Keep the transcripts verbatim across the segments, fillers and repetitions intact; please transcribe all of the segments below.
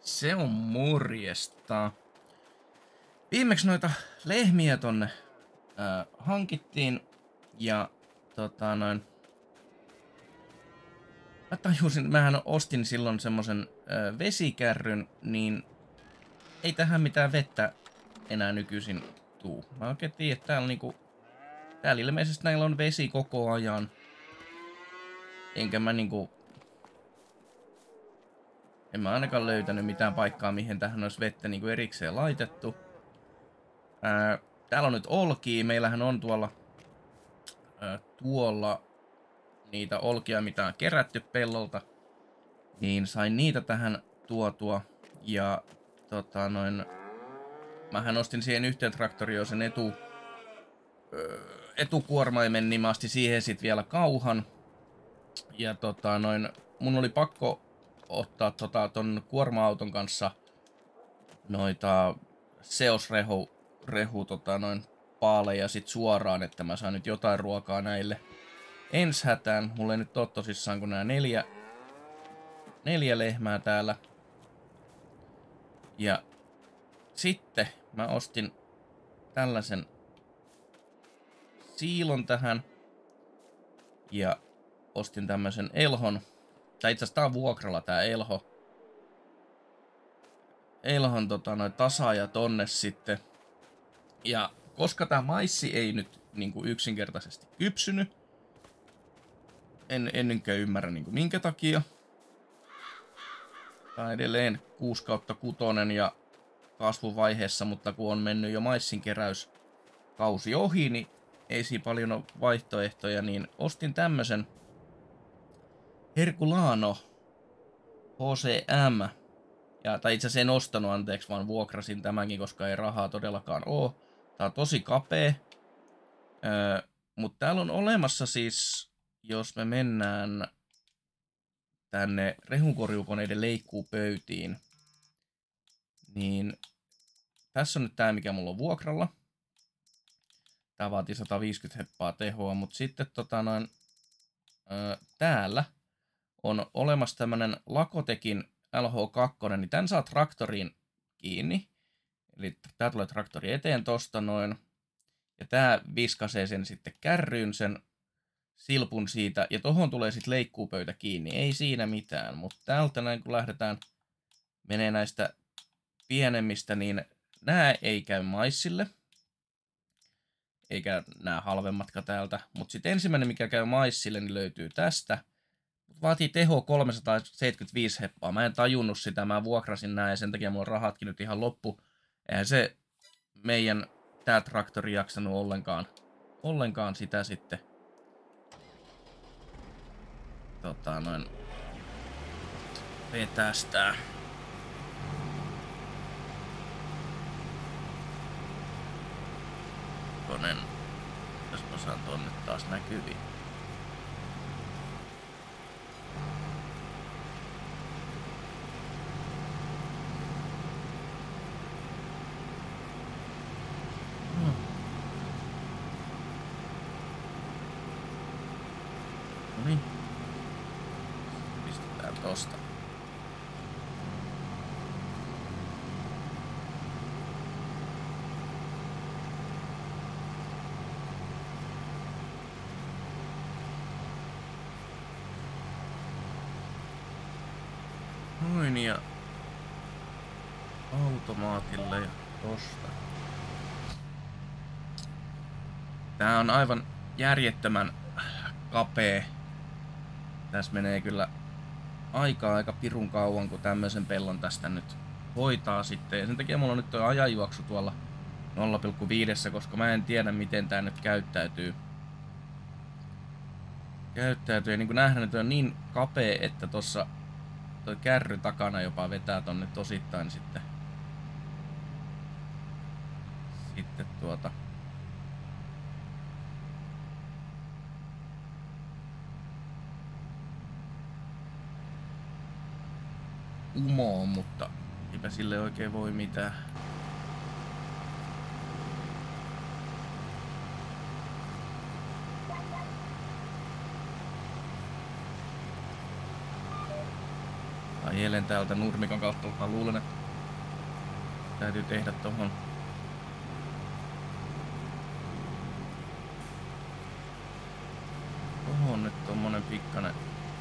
Se on morjesta. Viimeksi noita lehmiä tonne ää, hankittiin ja tota noin. Mä tajusin, mähän ostin silloin semmosen ää, vesikärryn, niin ei tähän mitään vettä enää nykyisin tuu. Mä oikein tiedän, että täällä niinku, täällä ilmeisesti näillä on vesi koko ajan. Enkä mä niinku, en mä ainakaan löytänyt mitään paikkaa, mihin tähän olisi vettä niinku erikseen laitettu. Ää, täällä on nyt olkia. Meillähän on tuolla, ää, tuolla niitä olkia, mitä on kerätty pellolta. Niin sain niitä tähän tuotua. Ja tota noin, mähän ostin siihen yhteen traktorioon sen etu, öö, etukuormaimen, niin mä astin siihen sit vielä kauhan. Ja tota noin, mun oli pakko ottaa tota ton kuorma-auton kanssa noita seosrehu rehu, tota noin paaleja sit suoraan, että mä saan nyt jotain ruokaa näille ensi hätään. Mulla ei nyt ole tosissaan kun nää neljä, neljä lehmää täällä. Ja sitten mä ostin tällaisen siilon tähän. Ja ostin tämmösen elhon. Tai itse asiassa tää on vuokralla tää elho. Elhon tota noin tasaaja tonne sitten. Ja koska tää maissi ei nyt niinku yksinkertaisesti kypsynyt, en ennenkään ymmärrä niinku minkä takia. Tää on edelleen kuusi kautta kuusi ja kasvuvaiheessa, mutta kun on mennyt jo maissin keräyskausi ohi, niin ei siinä paljon ole vaihtoehtoja, niin ostin tämmösen Herculano H C M. Ja, tai itse asiassa en ostanut, anteeksi, vaan vuokrasin tämänkin, koska ei rahaa todellakaan oo. Tää on tosi kapea. Öö, mutta täällä on olemassa siis, jos me mennään tänne rehunkorjuukoneiden leikkuupöytiin, niin tässä on nyt tää, mikä mulla on vuokralla. Tää vaatii sata viisikymmentä heppaa tehoa, mutta sitten tota noin, öö, täällä on olemassa tämmönen Lakotekin L H kaksi, niin tän saa traktoriin kiinni. Eli tää tulee traktori eteen tosta noin. Ja tää viskasee sen sitten kärryyn sen silpun siitä. Ja tohon tulee sitten leikkuupöytä kiinni. Ei siinä mitään. Mutta täältä näin kun lähdetään menee näistä pienemmistä, niin nää ei käy maissille. Eikä nää halvemmatka täältä. Mutta sitten ensimmäinen mikä käy maissille, niin löytyy tästä. Vaatii teho kolmesataaseitsemänkymmentäviisi heppaa. Mä en tajunnut sitä, mä vuokrasin nää ja sen takia mulla on rahatkin nyt ihan loppu. Eihän se meidän tää traktori jaksanut ollenkaan, ollenkaan sitä sitten. Tota noin. Vetästää. Konen. Jos mä saan tonne taas näkyviin. Noniin. Pistetään tosta. Noin ja automaatille ja tosta. Tää on aivan järjettömän kapea. Tässä menee kyllä aikaa aika pirun kauan, kun tämmöisen pellon tästä nyt hoitaa sitten. Ja sen takia mulla on nyt tuo ajanjuoksu tuolla nolla pilkku viisi, koska mä en tiedä miten tää nyt käyttäytyy. Käyttäytyy ja niin kuin nähdään, että on niin kapea, että tossa toi kärry takana jopa vetää tonne tosittain sitten. Sitten tuota. Umoon, mutta eipä sille oikein voi mitään. Ajelen täältä nurmikan kautta, mutta luulen, että täytyy tehdä tohon tohon nyt tommonen pikkanen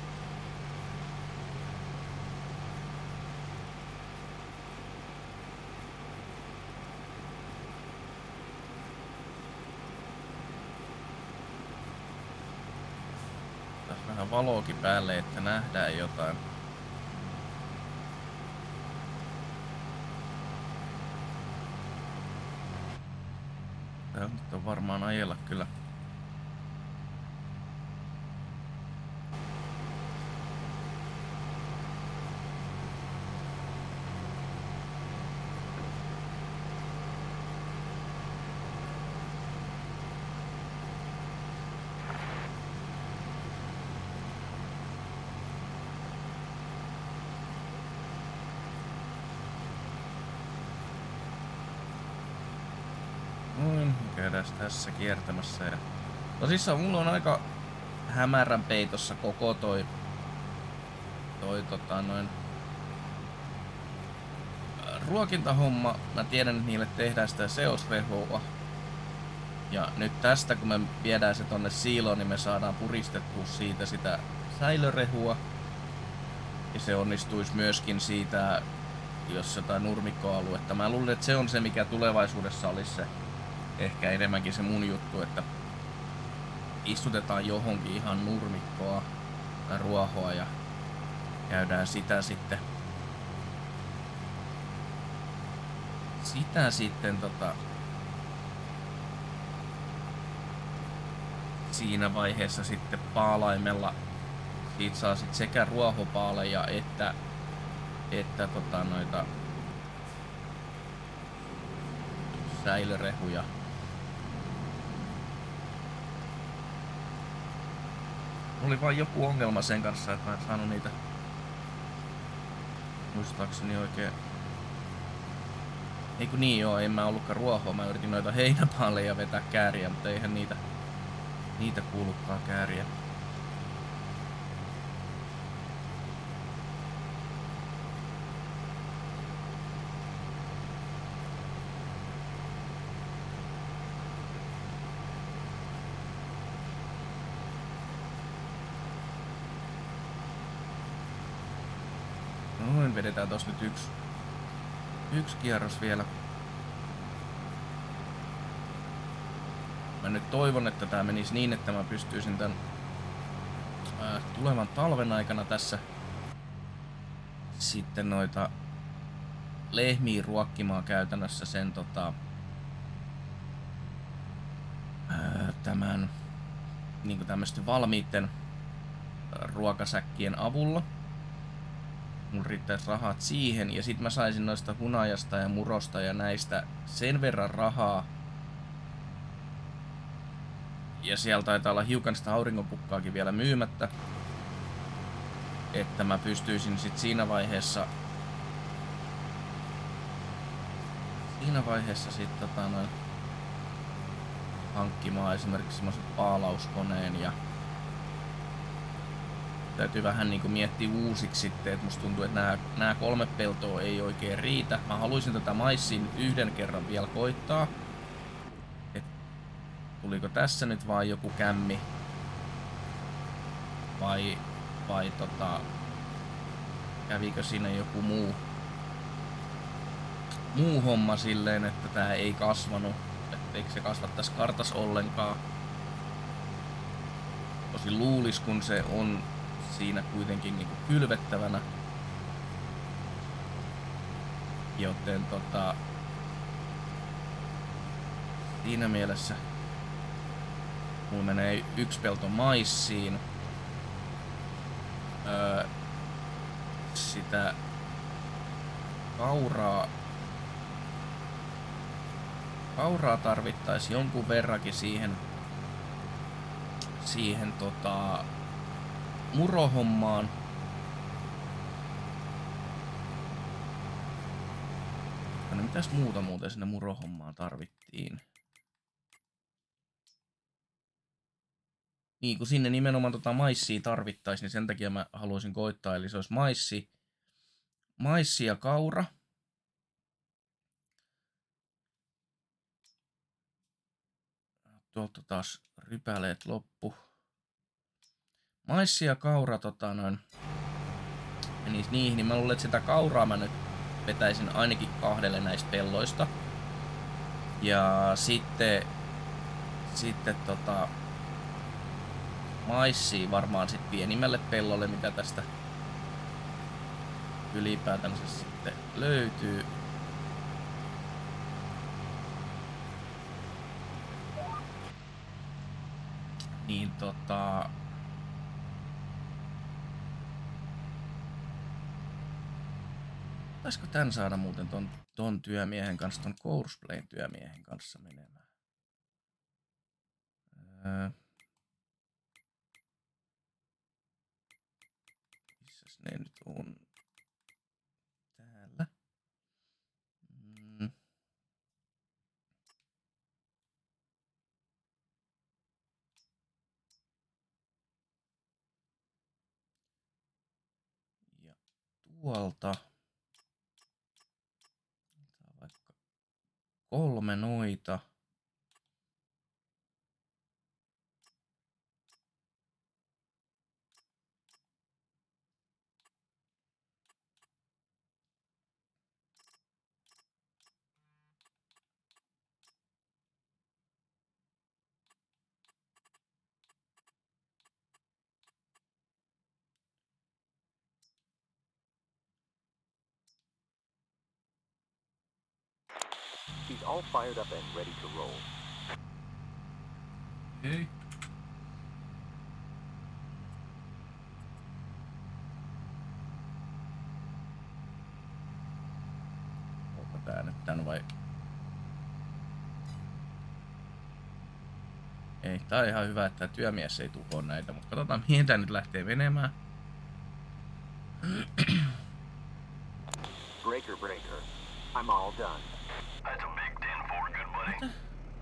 tässä vähän valoakin päälle, että nähdään jotain. Tää nyt on varmaan ajella kyllä. Noin, käydään tässä kiertämässä. Ja tosissaan mulla on aika hämärän peitossa koko toi, toi tota noin ruokintahomma. Mä tiedän, että niille tehdään sitä seosrehua. Ja nyt tästä, kun me viedään se tonne siiloon, niin me saadaan puristettua siitä sitä säilörehua. Ja se onnistuisi myöskin siitä, jos jotain nurmikkoaluetta. Mä luulen, että se on se, mikä tulevaisuudessa olisi se ehkä enemmänkin se mun juttu, että istutetaan johonkin ihan nurmikkoa tai ruohoa ja käydään sitä sitten sitä sitten tota siinä vaiheessa sitten paalaimella. Siitä saa sitten sekä ruohopaaleja että että tota noita säilörehuja. Oli vain joku ongelma sen kanssa, että mä en saanut niitä muistaakseni oikein. Eiku niin joo, en mä ollutkaan ruohoa, mä yritin noita heinäpaaleja vetää kääriä, mutta eihän niitä niitä kuulukaan kääriä. Noin, vedetään tossa nyt yksi, yksi kierros vielä. Mä nyt toivon, että tää menisi niin, että mä pystyisin tän ää, tulevan talven aikana tässä sitten noita lehmiä ruokkimaan käytännössä sen tota ää, tämän niinku tämmösten valmiitten ruokasäkkien avulla. Mulla riittäisi rahat siihen, ja sit mä saisin noista hunajasta ja murosta ja näistä sen verran rahaa. Ja siellä taitaa olla hiukan sitä auringonpukkaakin vielä myymättä. Että mä pystyisin sit siinä vaiheessa Siinä vaiheessa sit tota noin hankkimaan esimerkiksi semmosen paalauskoneen ja täytyy vähän niinku miettiä uusiksi sitten, että musta tuntuu, että nää, nää kolme peltoa ei oikein riitä. Mä haluaisin tätä maissia nyt yhden kerran vielä koittaa. Et tuliko tässä nyt vaan joku kämmi? Vai, vai tota, kävikö siinä joku muu, muu homma silleen, että tää ei kasvanut? Etteikö se kasva tässä kartas ollenkaan? Tosi luulis, kun se on siinä kuitenkin niinku kylvettävänä. Joten tota siinä mielessä mulla menee yksi pelto maissiin. Öö, sitä kauraa kauraa tarvittaisi jonkun verrankin siihen siihen tota murohommaan. No mitäs muuta muuten sinne murohommaan tarvittiin? Niin, kun sinne nimenomaan tota maissia tarvittaisiin, niin sen takia mä haluaisin koittaa, eli se olisi maissi. maissi ja kaura. Tuolta taas rypäleet loppu. Maissi ja kaura tota noin. Menis niihin, niin mä luulen, että sitä kauraa mä nyt vetäisin ainakin kahdelle näistä pelloista. Ja sitten sitten tota maissia varmaan sit pienimmälle pellolle, mitä tästä ylipäätänsä sitten löytyy. Niin tota Taisko tän saada muuten ton, ton työmiehen kanssa, ton Courseplayn työmiehen kanssa menemään? Öö. Missäs ne nyt on? Täällä. Mm. Ja tuolta. Vaikka kolme noita. He's all fired up and ready to roll. Okay. Onko tää nyt tän vai? Ei, tää on ihan hyvä, että työmies ei tuhoa näitä, mutta katsotaan mihin tää nyt lähtee menemään. Breaker, breaker. I'm all done. That's a big ten four, good buddy. Mitä?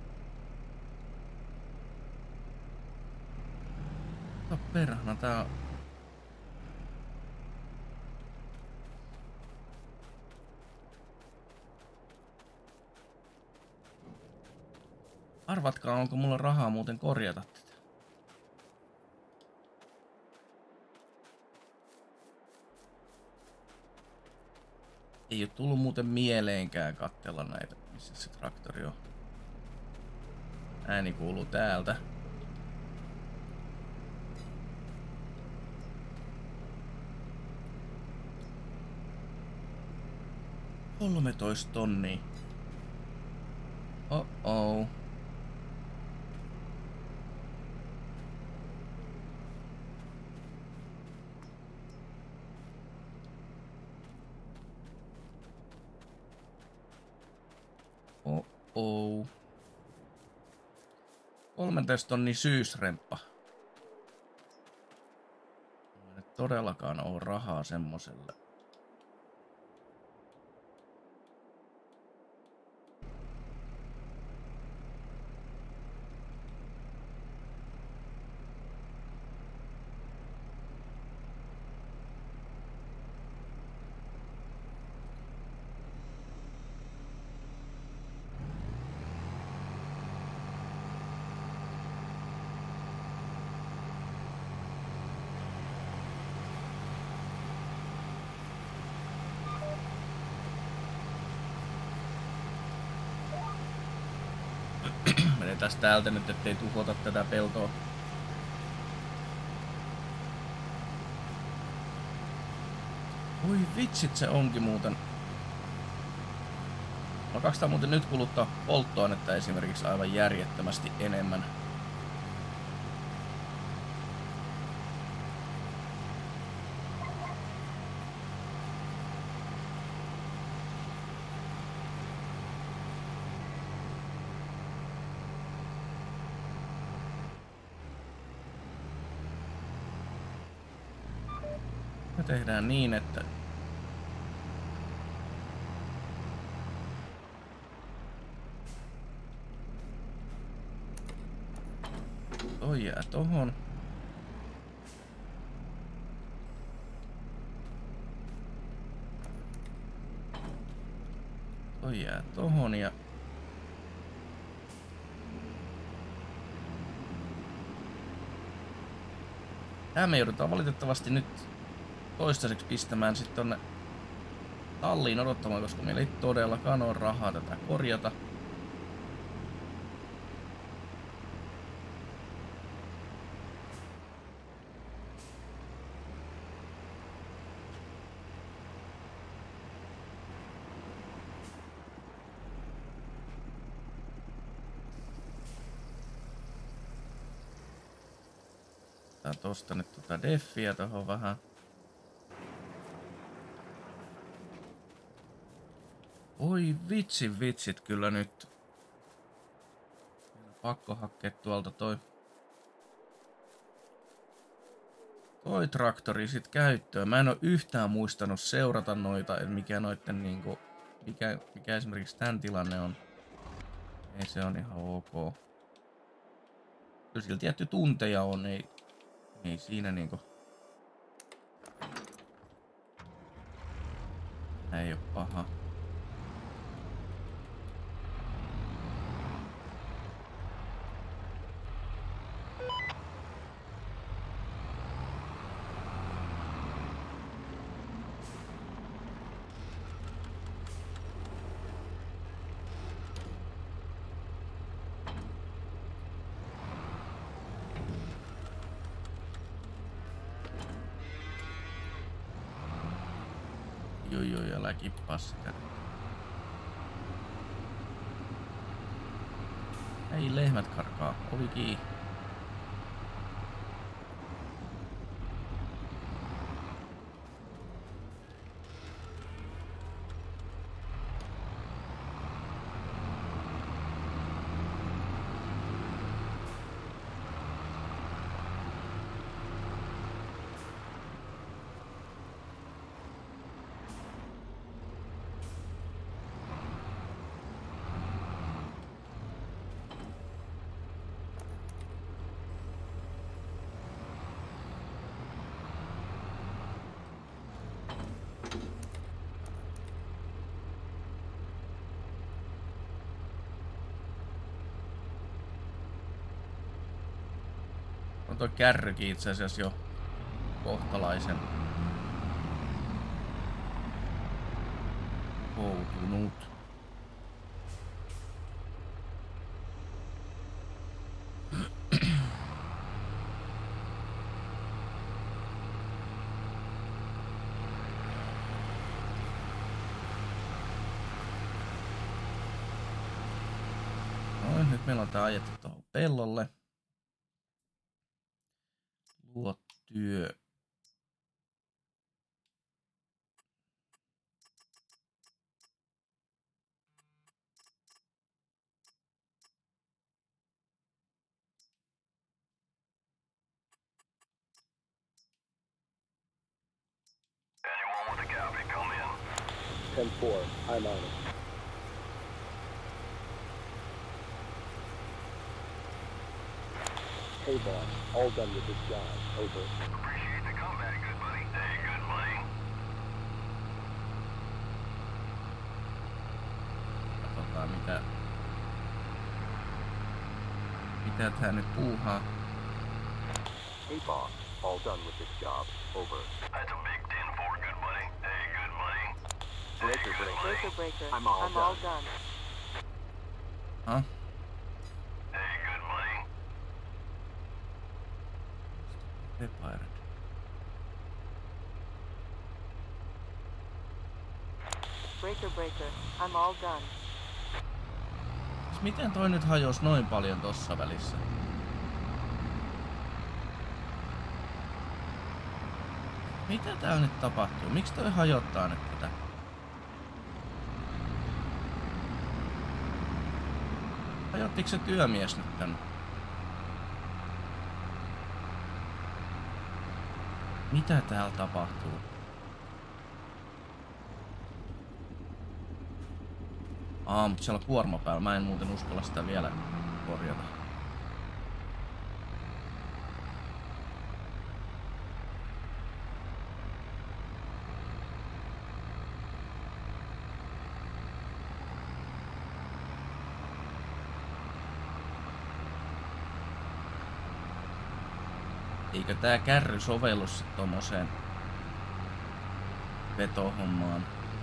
No perhana, tää on... Arvatkaa, onko mulla rahaa muuten korjata tätä. Ei oo tullut muuten mieleenkään katsella näitä, missä se traktori on. Ääni kuuluu täältä. kolmetoista tonnia. Oh oh. Oh oh. kolmetoista tonni syysremppa. Ei todellakaan ole rahaa semmoselle. Menetään täältä nyt, ettei tuhota tätä peltoa. Oi vitsit, se onkin muuten. Alkaako tää muuten nyt kuluttaa polttoainetta esimerkiksi aivan järjettömästi enemmän? Me tehdään niin, että toi jää tohon. Toi jää tohon ja... Tää me joudutaan valitettavasti nyt toistaiseksi pistämään sit tonne talliin odottamaan, koska meillä ei todellakaan ole rahaa tätä korjata. Tosta nyt tota deffiä tohon vähän. Oi vitsi vitsit kyllä nyt. Pakko hakea tuolta toi. Toi traktori sit käyttöön. Mä en oo yhtään muistanut seurata noita, että mikä noitten niinku... Mikä, mikä esimerkiksi tän tilanne on. Ei se on ihan ok. Kyllä sillä tietty tunteja on, ei... Ei siinä niinku... Ei oo paha. Joo joo, ja älä kippaa sitä. Ei lehmät karkaa, ovi kiinni. On toi kärrykin itse asiassa jo kohtalaisen koutunut. No, nyt meillä on tää ajettu tuohon pellolle. Luo työ. Anyone with a copy, come in. ten four, I'm on it. Hey boss, all done with this job. Over. Appreciate the comeback, good buddy. Hey, good buddy. Katsotaan mitä... Mitä tää nyt puuhaa. Hey boss, all done with this job. Over. That's a big ten four, good buddy. Hey, good buddy. Breaker breaker. Breaker breaker. I'm all I'm done. all done. Huh? Hey, good buddy. Repaired. Breaker breaker. I'm all done. Miten toi nyt hajosi noin paljon tossa välissä? Mitä täällä nyt tapahtuu? Miksi toi hajottaa nyt tätä? Hajottiko se työmies nyt tänne? Mitä täällä tapahtuu? Aa, mutta siellä on kuorma päällä. Mä en muuten uskalla sitä vielä korjata. Eikö tää kärry sovellu sit tommoseen vetohommaan?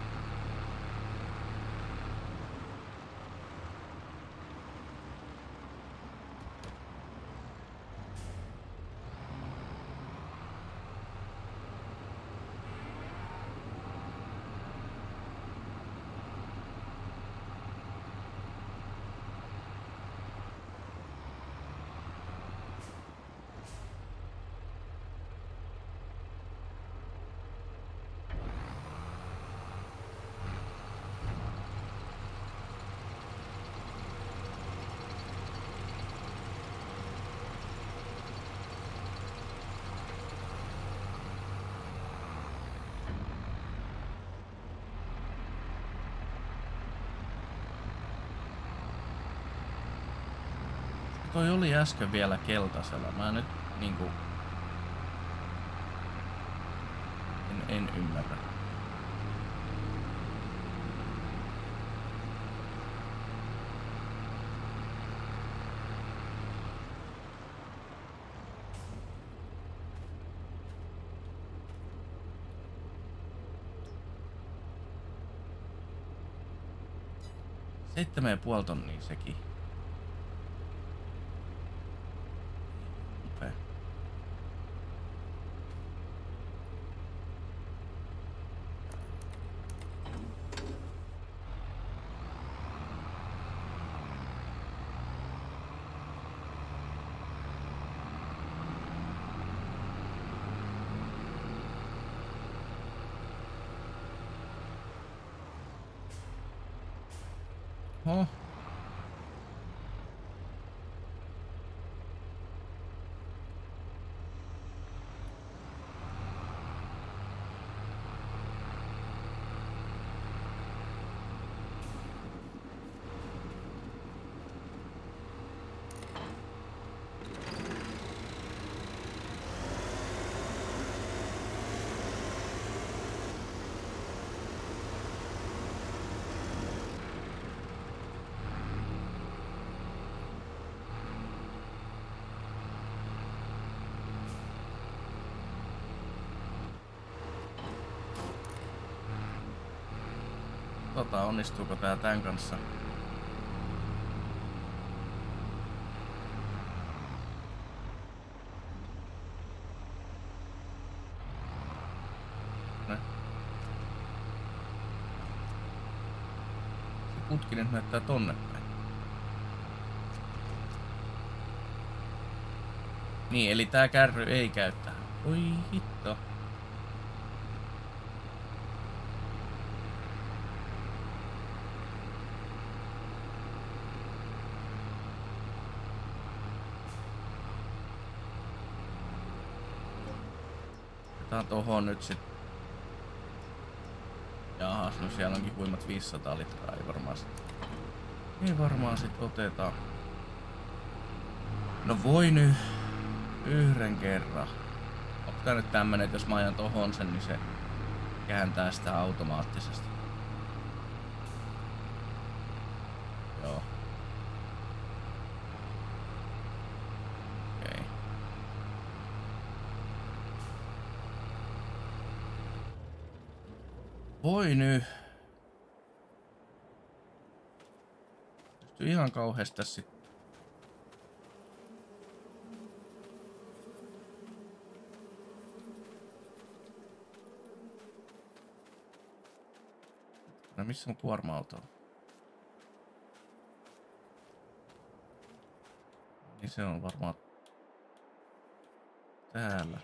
Toi oli äsken vielä keltaisella. Mä nyt niinku... En, en ymmärrä. Seitsemän ja puoli tonnia sekin. Upea. Oh. Tota, onnistuuko tää tän kanssa? Ne. Se putki nyt näyttää tonne päin. Niin, eli tää kärry ei käy tähän. Oi hitto. Otetaan tohon nyt sit. Jahas, no siellä onkin huimat viisisataa litraa, ei varmaan sit. Ei varmaan sit oteta. No voi nyt yhden kerran. Onko tää nyt tämmönen, että jos mä ajan tohon sen, niin se kääntää sitä automaattisesti. Joo. Okei. Voi nyt. Pystyy ihan kauheasti tässä sit. No missä on kuorma-auto? Niin se on varmaan täällä.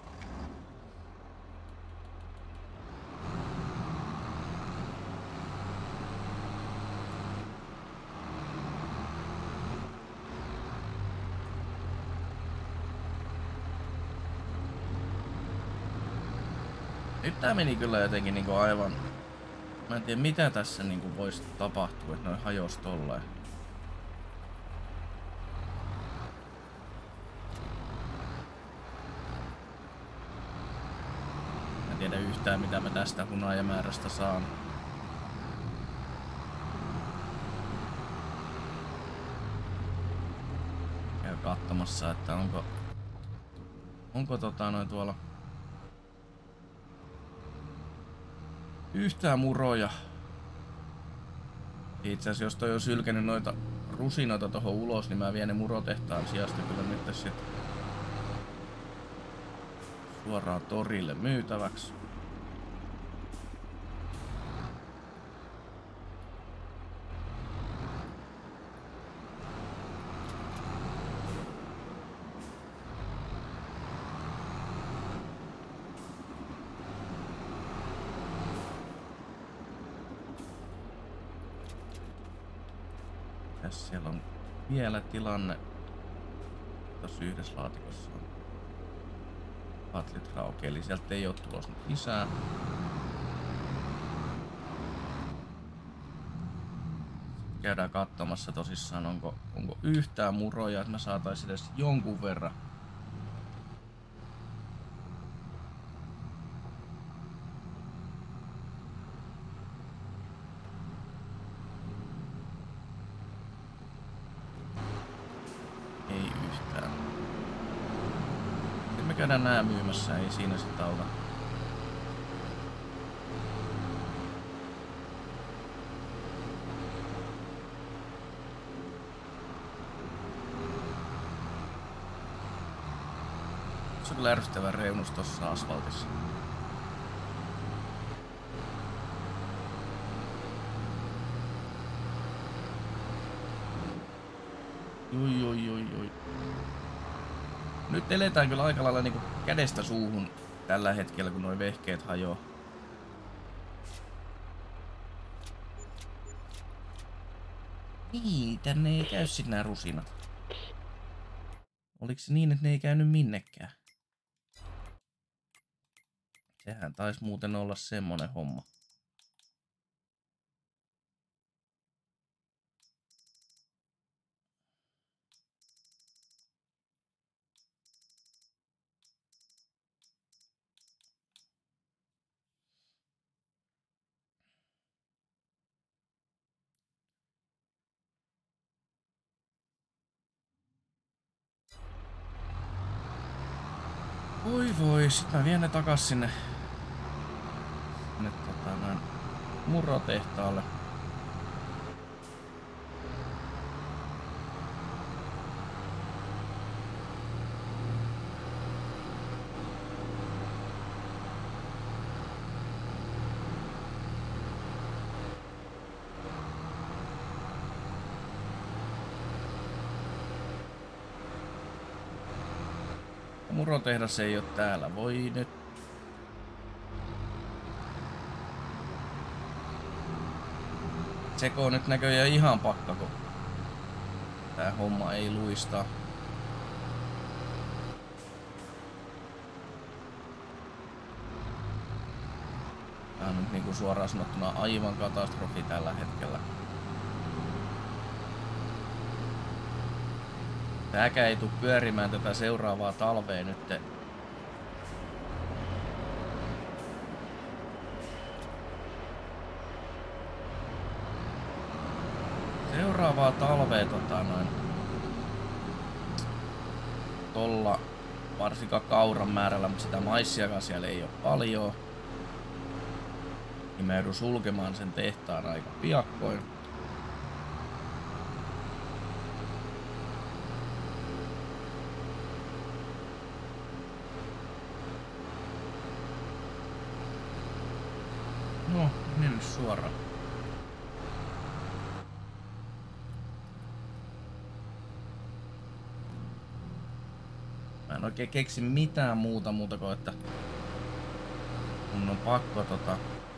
Nyt tää meni kyllä jotenkin niinku aivan... Mä en tiedä mitä tässä niinku voisi tapahtua, että noin hajos tolleen. Mä en tiedä yhtään mitä mä tästä hunajamäärästä saan. Käy katsomassa, että onko... Onko tota noin tuolla yhtään muroja? Itse asiassa jos toi on sylkenyt noita rusinoita tohon ulos, niin mä vien ne murotehtaan sijasta kyllä nyt tässä suoraan torille myytäväksi. Tässä siellä on vielä tilanne. Tuossa yhdessä laatikossa on tuhat litraa auki, eli sieltä ei ole tulossa nyt lisää. Sitten käydään katsomassa tosissaan, onko, onko yhtään muroja, että me saatais edes jonkun verran. Käydään nää myymässä, ei siinä sitä auta. Se on kyllä ärsyttävä reunus tossa asfaltissa. Joi joi joi joi. Nyt eletään kyllä aika lailla niinku kädestä suuhun tällä hetkellä, kun nuo vehkeet hajoaa. Niin, tänne ei käy sit nää rusinat. Oliko se niin, että ne ei käynyt minnekään? Sehän taisi muuten olla semmonen homma. Voi voi, sit mä vien ne takas sinne, sinne tota, näin murotehtaalle. Murotehdas ei oo täällä. Voi nyt. Seko on nyt näköjään ihan pakka, kun tää homma ei luista. Tää on nyt niinku suoraan sanottuna aivan katastrofi tällä hetkellä. Tääkään ei tuu pyörimään tätä seuraavaa talvea nyt. Seuraavaa talvea tota noin. Tolla varsinkaan kauran määrällä, mutta sitä maissiakaan siellä ei oo paljon. Niin mä joudun sulkemaan sen tehtaan aika piakkoin. No, mennä suoraan. Mä en oikein keksi mitään muuta muuta kuin, että mun on pakko tota...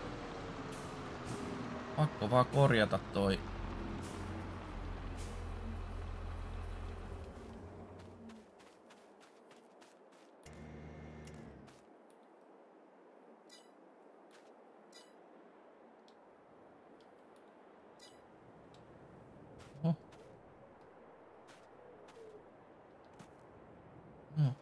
Pakko vaan korjata toi... Oh. No.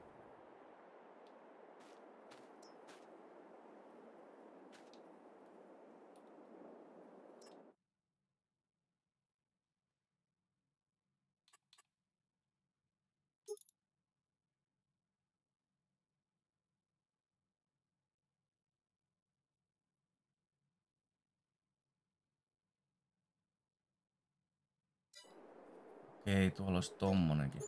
Okei, tuolla olisi tommonenkin.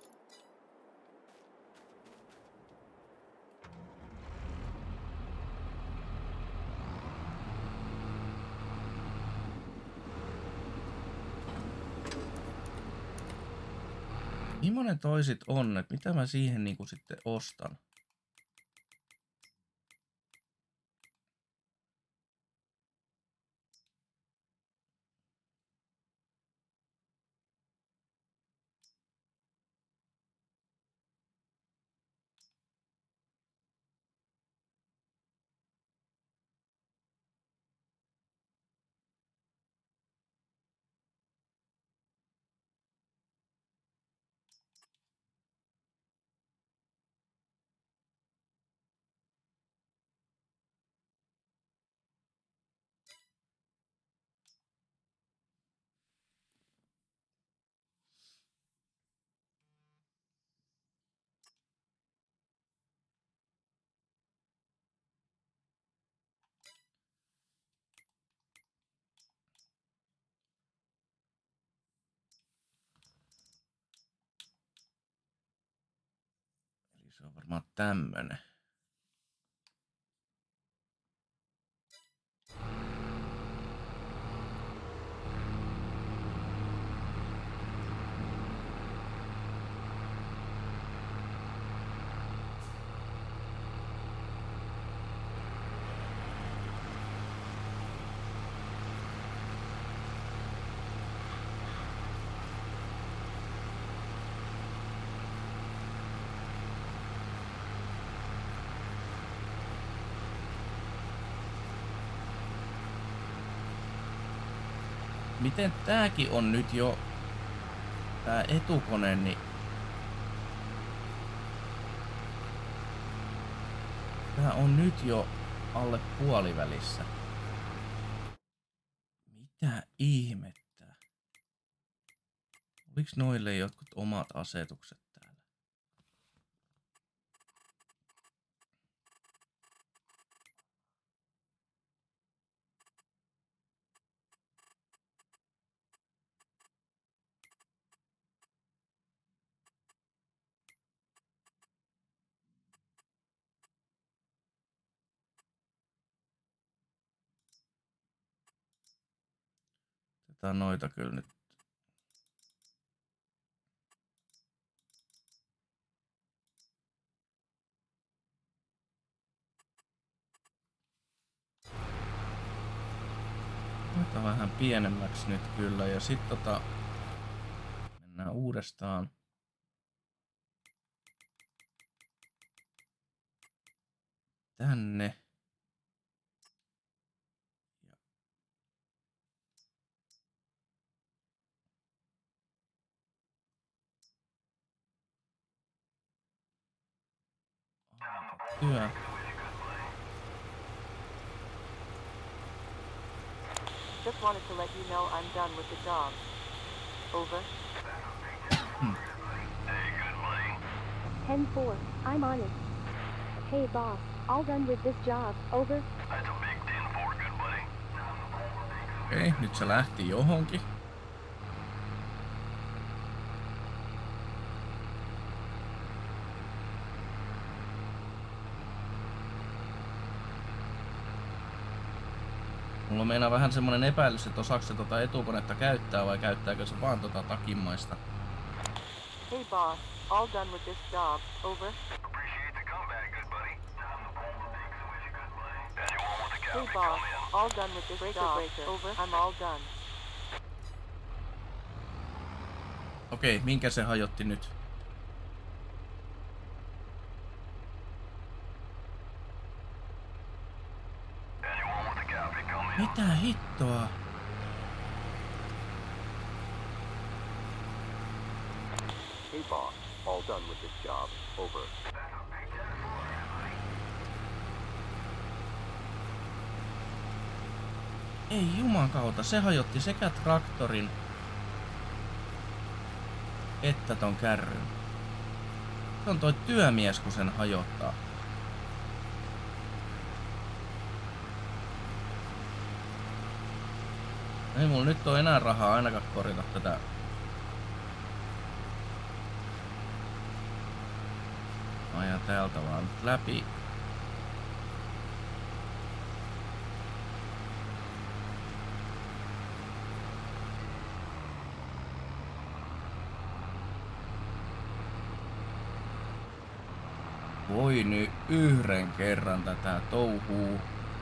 Millainen toisit on, että mitä mä siihen niinku sitten ostan? Eli se on varmaan tämmönen. Miten tääkin on nyt jo, tää etukone, niin tää on nyt jo alle puolivälissä. Mitä ihmettä? Oliks noille jotkut omat asetukset täällä? Tätä noita kyllä nyt. Noita vähän pienemmäksi nyt kyllä ja sit tota mennään uudestaan. Tänne. Työ. Just wanted to let you know I'm done with the job. Over. ten four, I'm on it. Hey boss, all done with this job, over. That's a big ten four, good buddy. Okei, nyt se lähti johonkin. Mulla on meinaa vähän semmonen epäilys, että osaako se tota etukonetta käyttää vai käyttääkö se vaan tota takimmaista. Hey boss, all done with this job, over. Appreciate the comeback, good buddy. Anyone with a Hey copy, boss, come in. all done with this breaker, job, breaker. Over. I'm all done. Okei, minkä se hajotti nyt? Anyone with a copy, come in. Mitä hittoa? Hey boss, all done with this job. Over. Ei jumakauta, se hajotti sekä traktorin että ton kärryn. Se on toi työmies, kun sen hajottaa. Ei mulla nyt ole enää rahaa ainakaan korjata tätä täältä vaan läpi. Voi nyt yhden kerran tätä touhuu.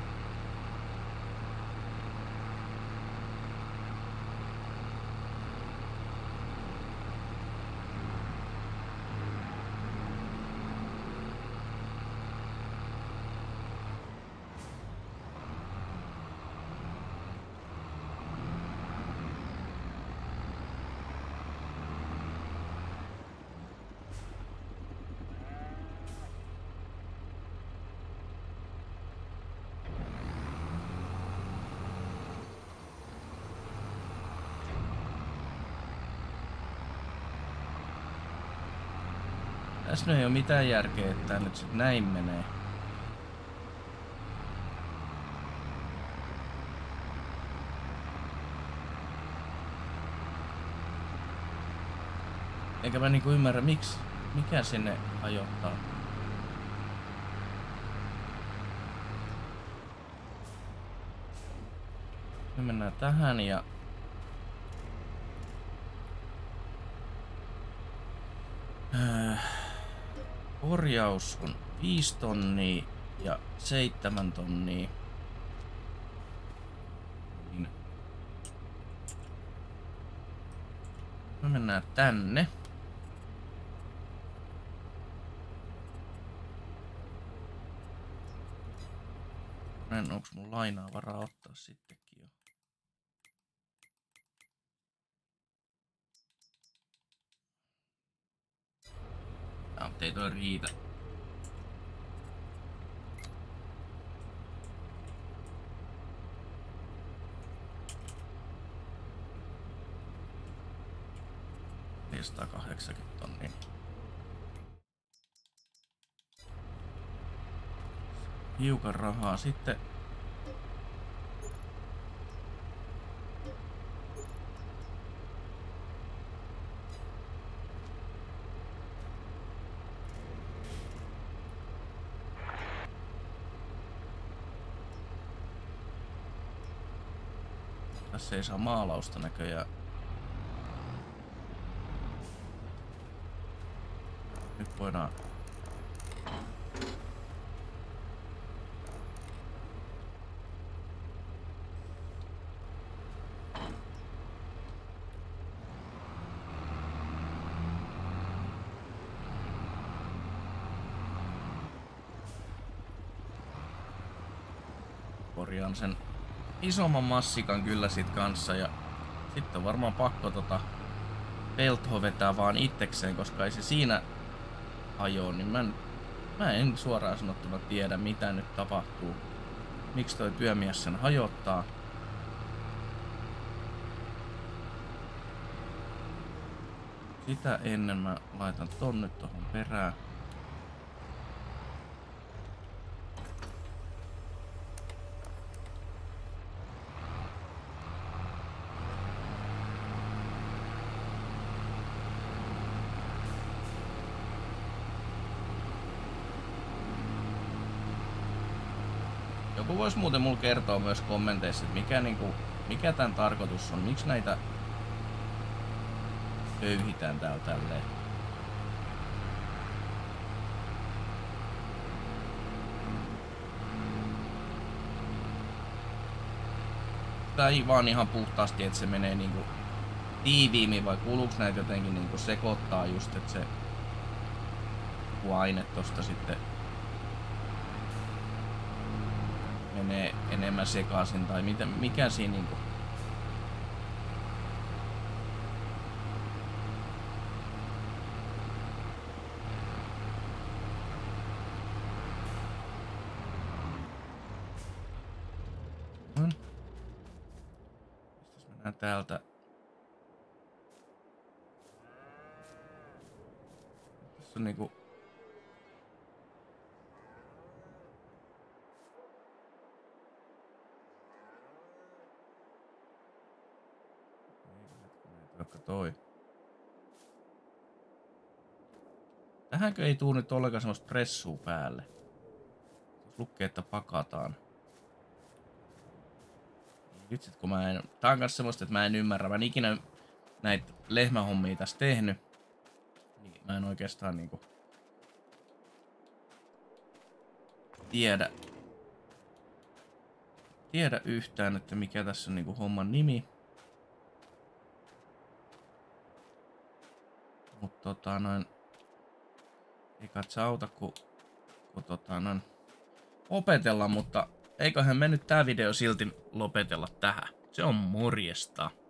Tässä ei ole mitään järkeä, että tää nyt sit näin menee. Eikä mä niinku ymmärrä, miksi, mikä sinne ajoittaa. Me mennään tähän ja korjaus on viisi tonnia ja seitsemän tonnia. Niin. Me mennään tänne. En, onks mun lainaa varaa ottaa sittenkin jo? Ja, mutta ei toi riitä. neljäsataakahdeksankymmentä tonnia. Hiukan rahaa sitten. Tässä ei saa maalausta näköjään. Nyt voidaan korjaan sen isomman massikan kyllä sit kanssa ja sitten on varmaan pakko tota Peltho vetää vaan itsekseen, koska ei se siinä ajoo, niin mä en, mä en suoraan sanottuna tiedä mitä nyt tapahtuu. Miksi toi työmies sen hajottaa. Sitä ennen mä laitan ton nyt tohon perään. Joku vois muuten mulle kertoa myös kommenteissa, että mikä, niinku, mikä tän tarkoitus on, miksi näitä köyhitään täällä tälleen. Tai vaan ihan puhtaasti, että se menee niinku tiiviimmin, vai kuuluuko näitä jotenkin niinku sekoittaa just, että se aine tosta sitten menee enemmän sekaisin, tai mitä, mikä siinä niinku. Hmm. Mennään täältä. Tässä on niinku toi. Tähänkö ei tuu nyt ollenkaan semmoista pressua päälle? Lukee, että pakataan. Nyt sit kun mä en... Tää on kans semmoista, että mä en ymmärrä. Mä en ikinä näitä lehmähommia tässä tehnyt. Niin mä en oikeastaan niinku... Tiedä. Tiedä yhtään, että mikä tässä on niinku homman nimi. Mut tota noin... Ei kai se auta, kun... kun tota noin... opetella, mutta eiköhän me nyt tää video silti lopetella tähän. Se on morjesta.